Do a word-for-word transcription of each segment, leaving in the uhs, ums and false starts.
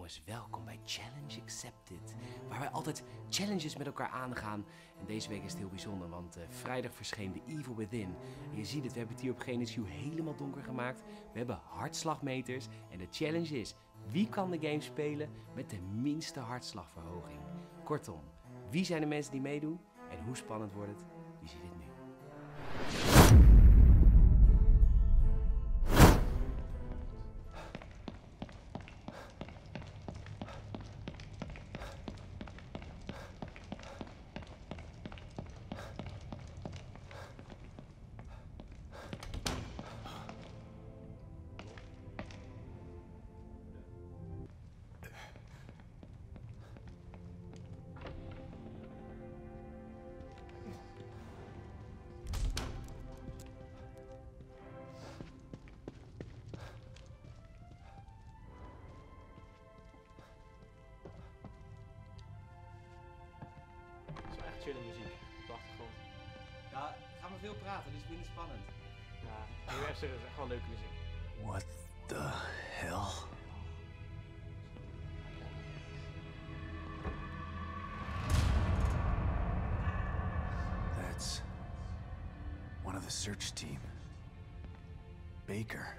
jongens, welkom bij Challenge Accepted. Waar wij altijd challenges met elkaar aangaan. En deze week is het heel bijzonder, want uh, vrijdag verscheen The Evil Within. En je ziet het, we hebben het hier op GenesU helemaal donker gemaakt. We hebben hartslagmeters. En de challenge is, wie kan de game spelen met de minste hartslagverhoging? Kortom, wie zijn de mensen die meedoen? En hoe spannend wordt het? Je ziet het nu. Chille muziek op de achtergrond. Ja, ga maar veel praten, dit is minder spannend. Ja, heel erg serieus, echt wel leuke muziek. What the hell? That's one of the search team. Baker.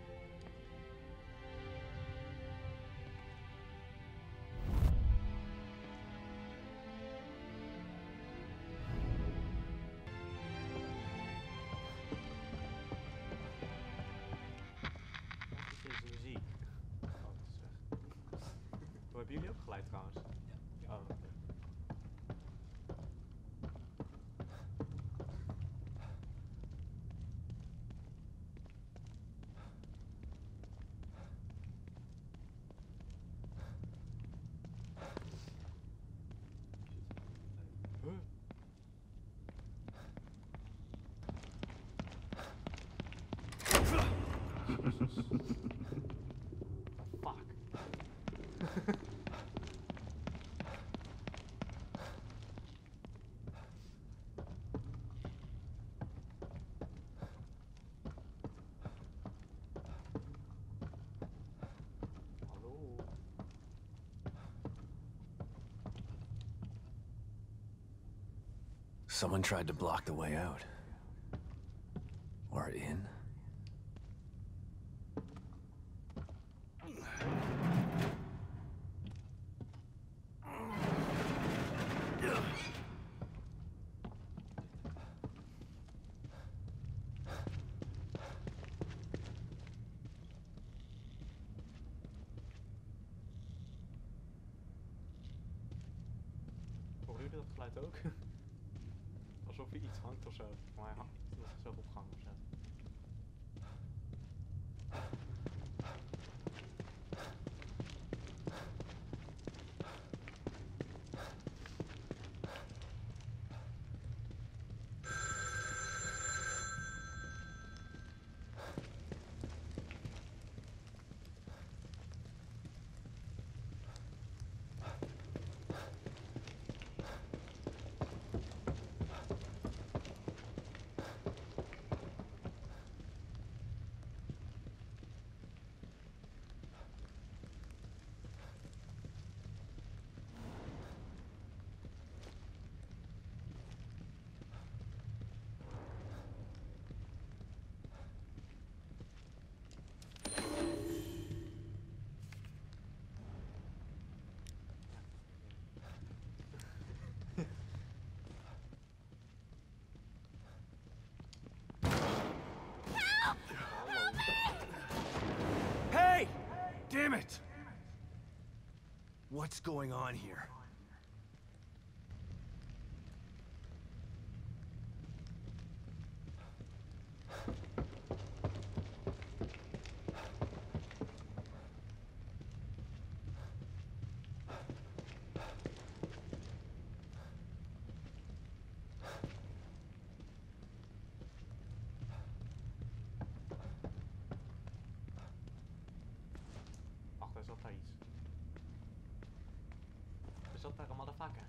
Hebben jullie ook geluid trouwens? Ja. Oh, okay. Huh? Fuck. Someone tried to block the way out. Or in. Horen jullie dat geluid ook? Alsof er iets hangt of zo. Maar hij hangt zo opgehangen of zo. Hey! Damn it! What's going on here? Er zat daar iets. Er zat daar een motherfucker.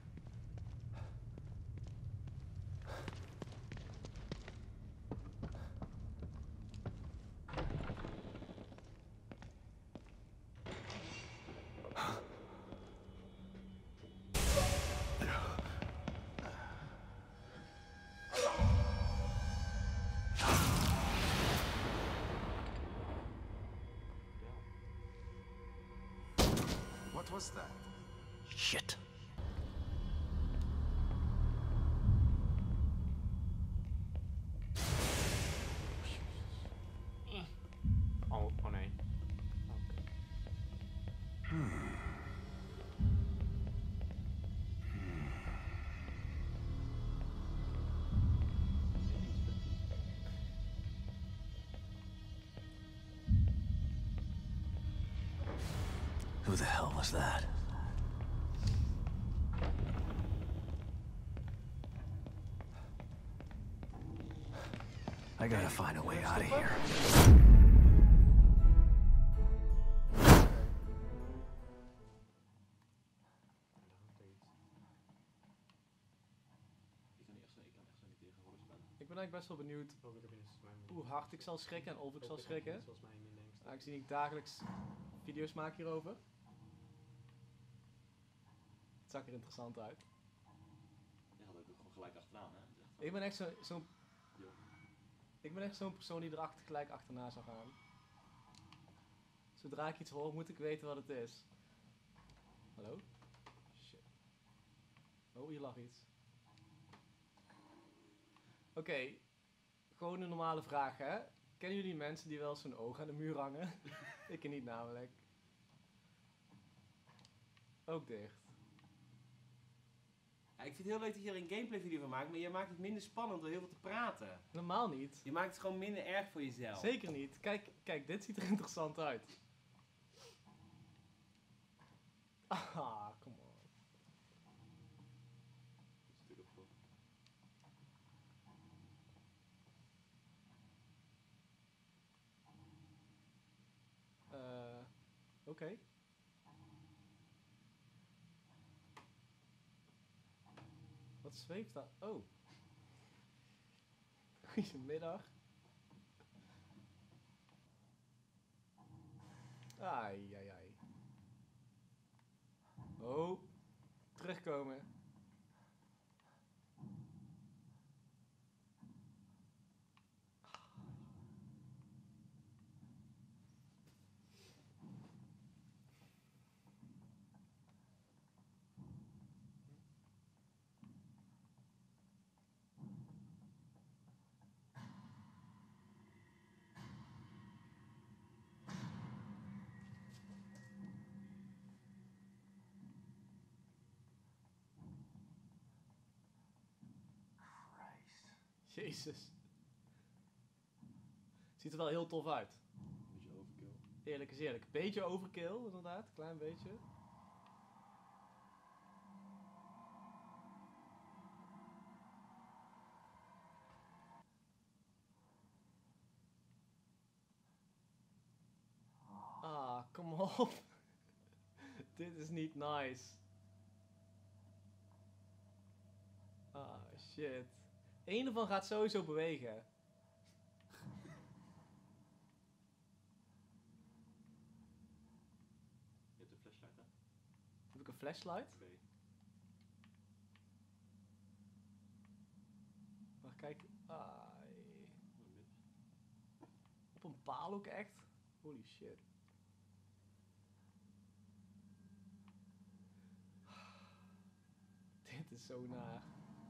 What was that? Shit. Oh, oh nee. Oké. Who the hell was that? I gotta find a way out of here. Ik ben eigenlijk best wel benieuwd Welke heb je net volgens mij mee? hoe hard ik zal schrikken en of ik zal Welke heb je schrikken. net volgens mij in de engste? Aangezien ik dagelijks video's maak hierover. Het zag er interessant uit. Je gaat ook gewoon gelijk achteraan, hè? Dat is echt Ik ben echt zo- zo'n Jo. ik ben echt zo'n persoon die er achter, gelijk achterna zou gaan. Zodra ik iets hoor, moet ik weten wat het is. Hallo? Shit. Oh, hier lag iets. Oké, gewoon een normale vraag, hè? Kennen jullie mensen die wel zo'n oog aan de muur hangen? Ik niet namelijk. Ook dicht. Ja, ik vind het heel leuk dat je er een gameplay video van maakt, maar je maakt het minder spannend door heel veel te praten. Normaal niet. Je maakt het gewoon minder erg voor jezelf. Zeker niet. Kijk, kijk, dit ziet er interessant uit. Ah, come on. een stuk op kop. Eh, oké. Wat zweeft daar? Oh. Goedemiddag. Ai, ai, ai. Oh. Terugkomen. Jezus. Ziet er wel heel tof uit. Een beetje overkill. Eerlijk is eerlijk. Beetje overkill, inderdaad. Klein beetje. Ah, kom op. Dit is niet nice. Ah, shit. Eén ervan gaat sowieso bewegen. Je hebt een flashlight, hè? Heb ik een flashlight? Twee. Maar kijk. Ai. Oh, een mis. Op een paal ook echt? Holy shit. Dit is zo naar.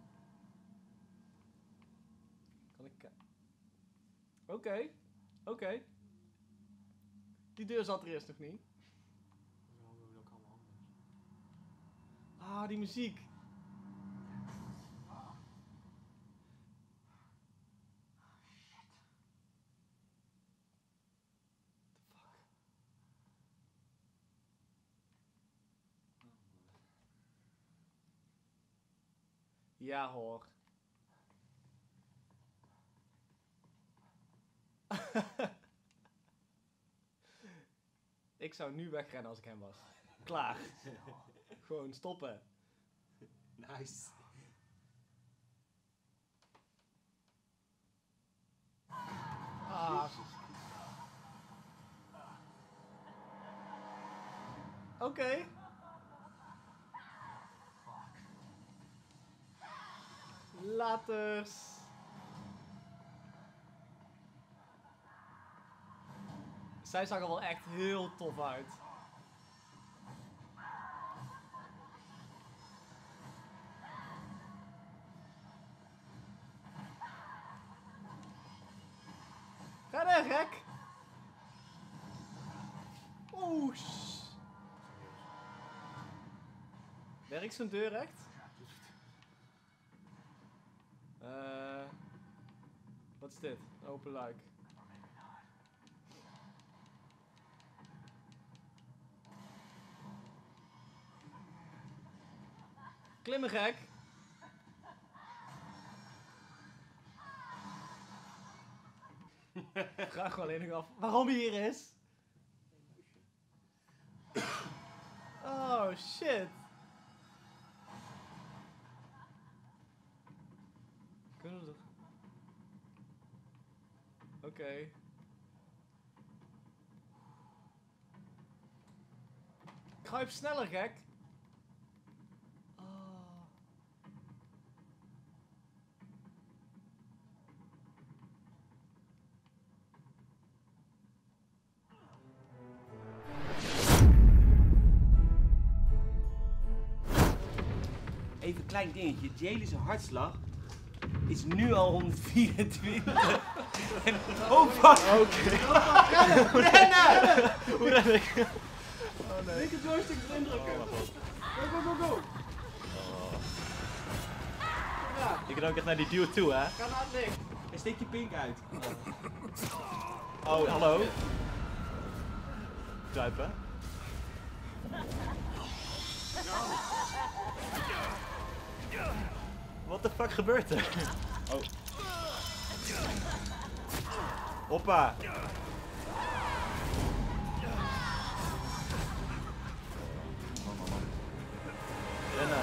Kan ik... Oké. Okay. Oké. Okay. Die deur zat er eerst nog niet. Zo doen we ook allemaal anders. Ah, die muziek. Ja hoor. Ik zou nu wegrennen als ik hem was. Klaar. Gewoon stoppen. Nice. Ah. Oké. Okay. Laters. Zij zag er wel echt heel tof uit. Sneller, gek! Oeh, sh- Werkt zo'n deur echt? Eh, wat is dit? Een open luik. Klimmen, gek! Ik vraag gewoon alleen nog af waarom hij hier is. Oh shit. Kunnen we toch? Oké. Okay. Kruip sneller, gek. Oh. Even een klein dingetje. Jaylee's hartslag is nu al honderdvierentwintig. En, oh fuck! Oké. Rennen! Rennen! Hoe red ik? Oh nee. Linker joystick erin drukken. Oh, wacht. Go, go, go, go! Oh. Ja, Je kan ook echt naar die dude toe, hè? ga naar het licht. En steek je pink uit. Oh, hallo. Kruipen. Wat de fuck gebeurt er? Oh. Hoppa. Rennen.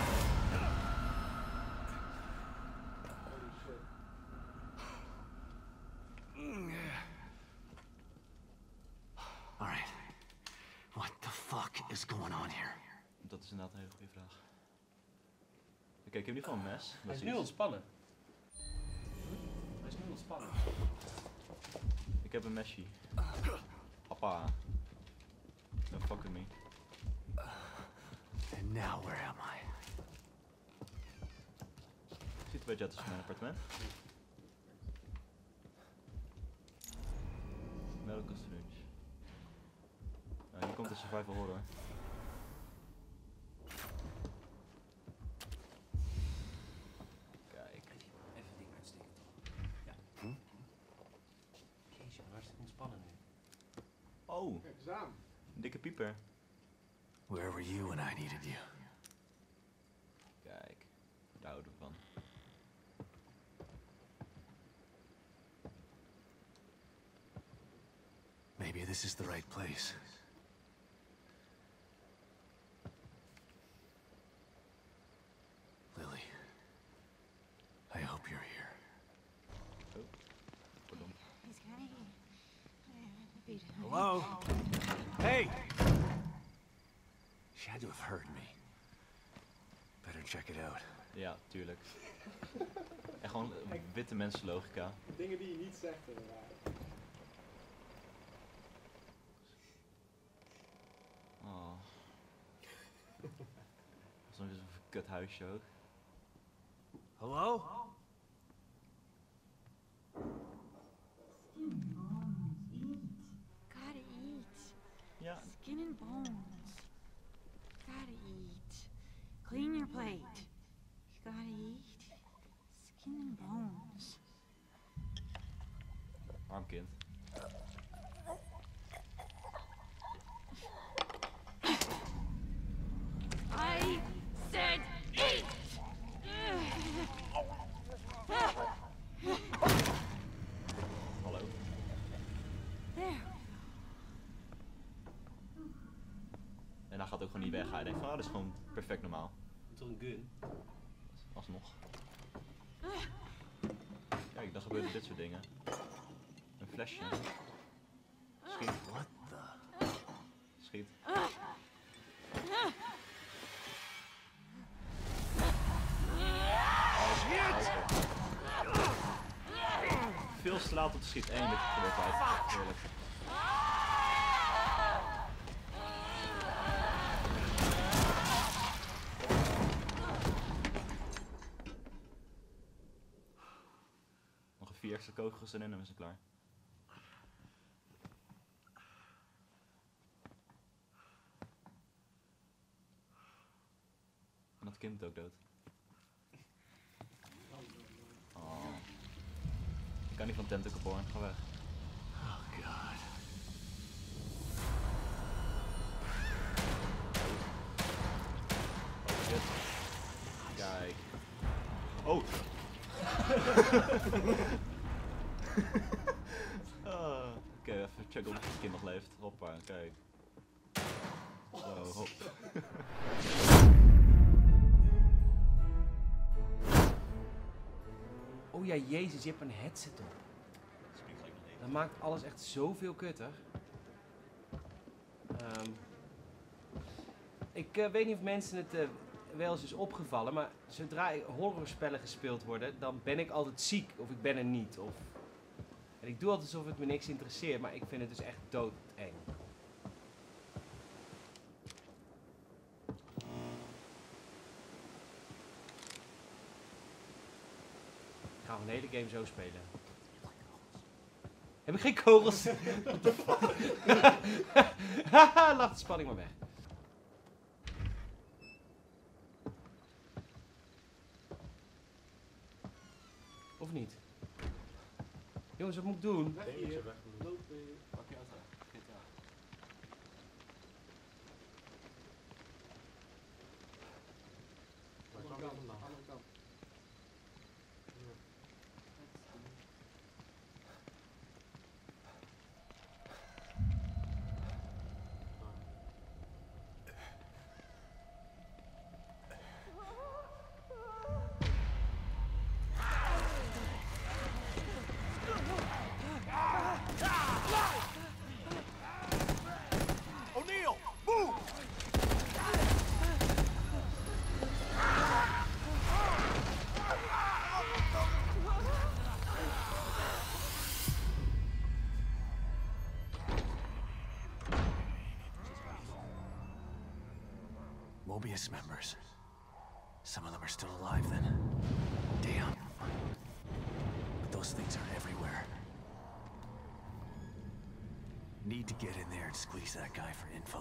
All right. What the fuck is going on here? Dat is inderdaad een hele goede vraag. Oké, ik heb in ieder geval een mes. Hij is nu ontspannen. Hij is nu ontspannen. Ik heb een mesje. Papa. Don't fuck with me. And now where am I? Ziet er bij Jet als mijn appartement. Medical syringe. Nou, hier komt de survival horror. Kijk. Even het ding uitsteken. Ja. Hm? Kees, je bent hartstikke ontspannen nu. Oh, Kijk eens aan. een dikke pieper. Where were you when I needed you? Kijk, daar houden we van. Maybe this is the right place. Lily, I hope you're here. Pardon. He's kind of beat. Hello? Hey! She had to have heard me. Better check it out. Ja, tuurlijk. En gewoon eh, witte mensenlogica. Dingen die je niet zegt inderdaad. Oh. Zo'n zo'n kut huisje ook. Hello? Gotta eat. Ja, Skin and bones. Gotta eat. Clean your plate. Gotta eat. Skin and bones. arm kind. I said eat! Hallo. There. En hij gaat ook gewoon niet weg. Hij denkt van, oh, dat is gewoon perfect normaal. Toch een gun? Alsnog. Kijk, dan gebeuren dit soort dingen. Een flesje. Schiet. What the? Schiet. Veel te laat op de schiet. Eén, dit gebeurt uit. Heerlijk. Nog een vier extra kogels erin en we zijn klaar. het kind ook dood. Oh. Ik kan niet van Tentacle Porn, ga weg. Oh god. Oh shit. Kijk. Oh! uh, Oké, okay, even checken of het kind nog leeft. Hoppa, kijk. Zo, hop. Oh ja, jezus, je hebt een headset op. Dat maakt alles echt zoveel kutter. Um, ik uh, weet niet of mensen het uh, wel eens is opgevallen, maar zodra horrorspellen gespeeld worden, dan ben ik altijd ziek of ik ben er niet. Of... En ik doe altijd alsof het me niks interesseert, maar ik vind het dus echt doodeng. Ik ga een hele game zo spelen. Heb ik geen kogels? What the fuck? Haha, laat de spanning maar weg. Of niet? Jongens, wat moet ik doen? Weg hier. Lopen. Pak je auto. G T A. Waar kwam je vandaan? O'Neal, move! Mobius members. Some of them are still alive then. Damn. But those things are everywhere. Need to get in there and squeeze that guy for info.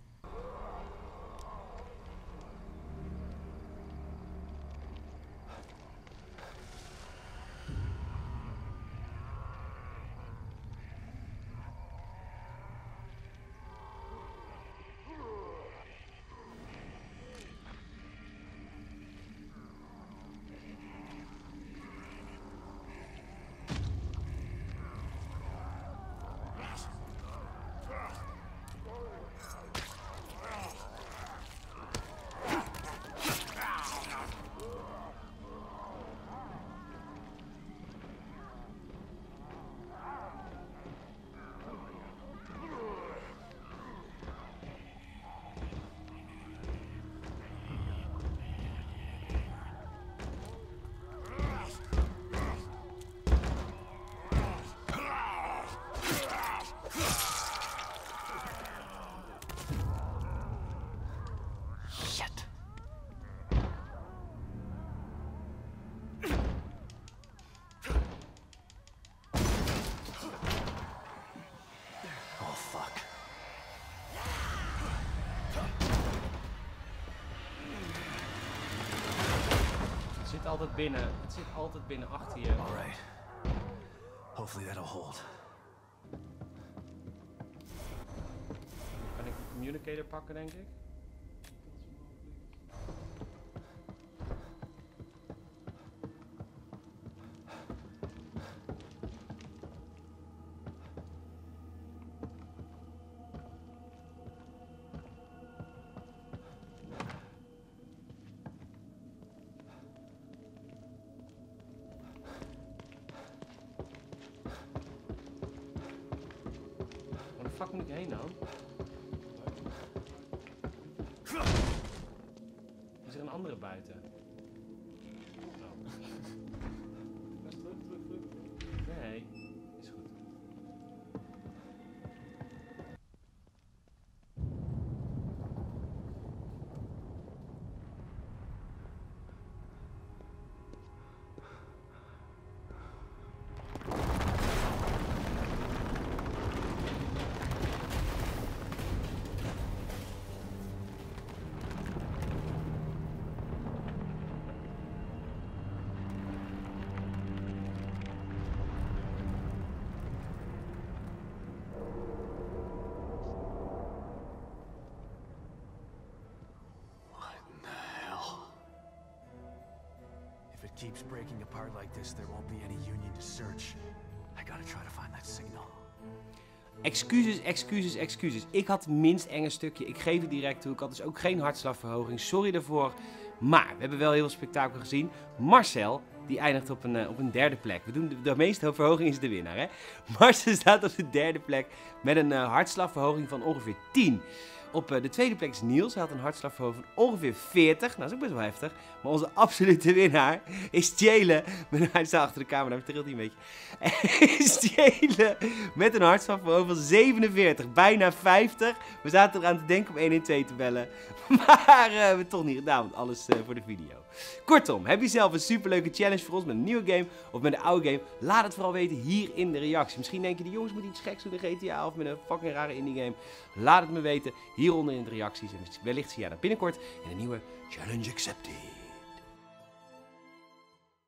Het zit altijd binnen. Het zit altijd binnen achter je. Alright. Hopefully that'll hold. Kan ik de communicator pakken, denk ik? Waar de fuck moet ik heen dan? Is er een andere buiten? Oh. Nee, is goed. it keeps breaking apart like this, there won't be any Union to search. I gotta try to find that signal. Excuses, excuses, excuses. Ik had het minst enge stukje. Ik geef het direct toe. Ik had dus ook geen hartslagverhoging. Sorry daarvoor. Maar we hebben wel heel veel spektakel gezien. Marcel, die eindigt op een, uh, op een derde plek. We doen de, de meeste verhoging is de winnaar, hè? Marcel staat op de derde plek met een uh, hartslagverhoging van ongeveer tien. Op uh, de tweede plek is Niels. Hij had een hartslagverhoging van ongeveer veertig. Nou, dat is ook best wel heftig. Maar onze absolute winnaar is Jalen. Hij staat achter de camera, hij trilt hij een beetje. Is Jalen met een hartslagverhoging van zevenenveertig. Bijna vijftig. We zaten eraan te denken om één een twee te bellen. Maar uh, we hebben het toch niet gedaan, want alles uh, voor de video. Kortom, heb je zelf een superleuke challenge voor ons met een nieuwe game of met een oude game? Laat het vooral weten hier in de reactie. Misschien denk je, die jongens moeten iets geks doen in G T A of met een fucking rare indie game. Laat het me weten hieronder in de reacties. En wellicht zie jij dat binnenkort in een nieuwe Challenge Accepted.